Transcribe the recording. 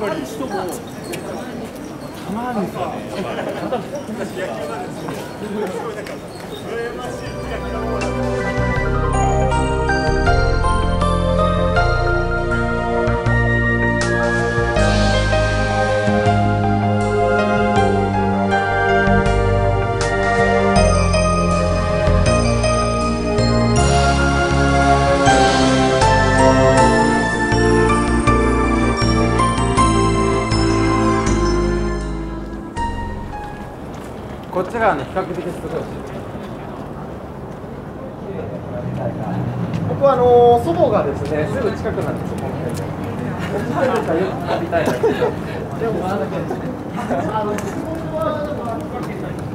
ぱり人もたまるんですよね。こっちがね、比較的すごい。ここは祖母がですね、すぐ近くなんですよ、この辺で。お二人ですからよく飛びたいんですけど。でも、